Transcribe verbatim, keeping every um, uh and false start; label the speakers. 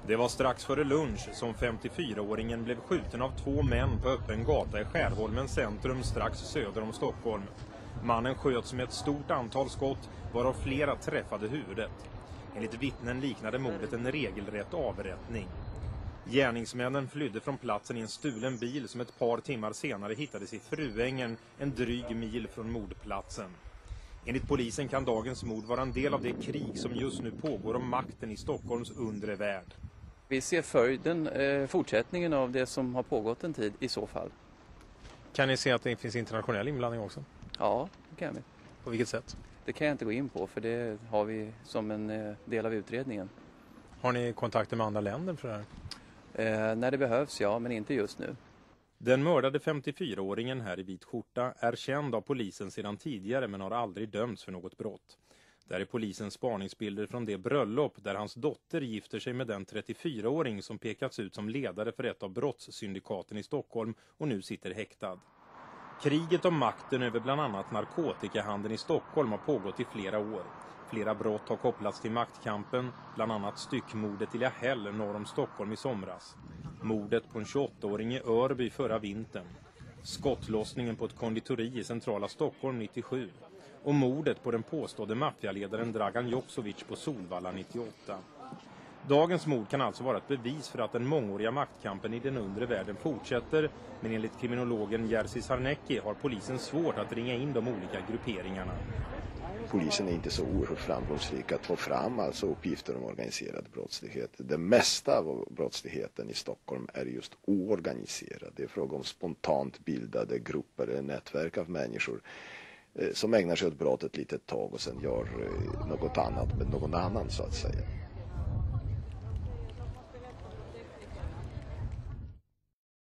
Speaker 1: Det var strax före lunch som femtiofyraåringen blev skjuten av två män på öppen gata i Skärholmens centrum strax söder om Stockholm. Mannen sköts med ett stort antal skott, varav flera träffade huvudet. Enligt vittnen liknade mordet en regelrätt avrättning. Gärningsmännen flydde från platsen i en stulen bil som ett par timmar senare hittades i Fruängen, en dryg mil från mordplatsen. Enligt polisen kan dagens mord vara en del av det krig som just nu pågår om makten i Stockholms undre värld.
Speaker 2: Vi ser följden, eh, fortsättningen av det som har pågått en tid i så fall.
Speaker 1: Kan ni se att det finns internationell inblandning också?
Speaker 2: Ja, det kan vi.
Speaker 1: På vilket sätt?
Speaker 2: Det kan jag inte gå in på, för det har vi som en eh, del av utredningen.
Speaker 1: Har ni kontakter med andra länder för det här?
Speaker 2: Eh, när det behövs, ja, men inte just nu.
Speaker 1: Den mördade femtiofyraåringen här i vit skjorta är känd av polisen sedan tidigare men har aldrig dömts för något brott. Där är polisens spaningsbilder från det bröllop där hans dotter gifter sig med den trettiofyraåring som pekats ut som ledare för ett av brottssyndikaten i Stockholm och nu sitter häktad. Kriget om makten över bland annat narkotikahandeln i Stockholm har pågått i flera år. Flera brott har kopplats till maktkampen, bland annat styckmordet i Lahäll norr om Stockholm i somras. Mordet på en tjugoåttaåring i Örby förra vintern. Skottlossningen på ett konditori i centrala Stockholm nittiosju. Och mordet på den påstådde maffialedaren Dragan Joksovic på Solvalla nittioåtta. Dagens mord kan alltså vara ett bevis för att den mångåriga maktkampen i den undre världen fortsätter, men enligt kriminologen Jerzy Sarnecki har polisen svårt att ringa in de olika grupperingarna.
Speaker 3: Polisen är inte så oerhört framgångsrik att få fram alltså uppgifter om organiserad brottslighet. Det mesta av brottsligheten i Stockholm är just oorganiserad. Det är fråga om spontant bildade grupper eller nätverk av människor som ägnar sig åt brott ett litet tag och sen gör något annat med någon annan så att säga.